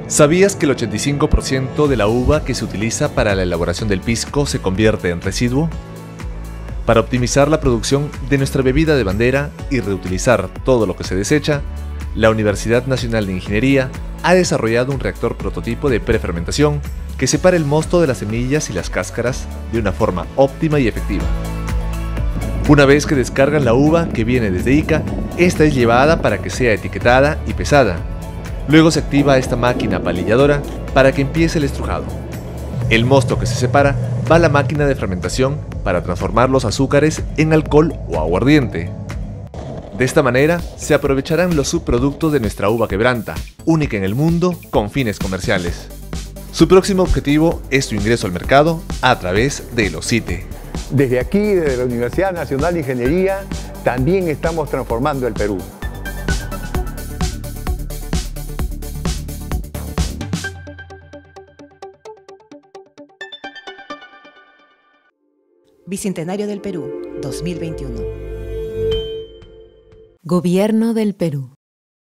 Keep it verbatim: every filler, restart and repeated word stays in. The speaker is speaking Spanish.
¿Sabías que el ochenta y cinco por ciento de la uva que se utiliza para la elaboración del pisco se convierte en residuo? Para optimizar la producción de nuestra bebida de bandera y reutilizar todo lo que se desecha, la Universidad Nacional de Ingeniería ha desarrollado un reactor prototipo de prefermentación que separa el mosto de las semillas y las cáscaras de una forma óptima y efectiva. Una vez que descargan la uva que viene desde Ica, esta es llevada para que sea etiquetada y pesada. Luego se activa esta máquina palilladora para que empiece el estrujado. El mosto que se separa va a la máquina de fermentación para transformar los azúcares en alcohol o aguardiente. De esta manera se aprovecharán los subproductos de nuestra uva quebranta, única en el mundo con fines comerciales. Su próximo objetivo es su ingreso al mercado a través de los C I T E. Desde aquí, desde la Universidad Nacional de Ingeniería, también estamos transformando el Perú. Bicentenario del Perú, dos mil veintiuno. Gobierno del Perú.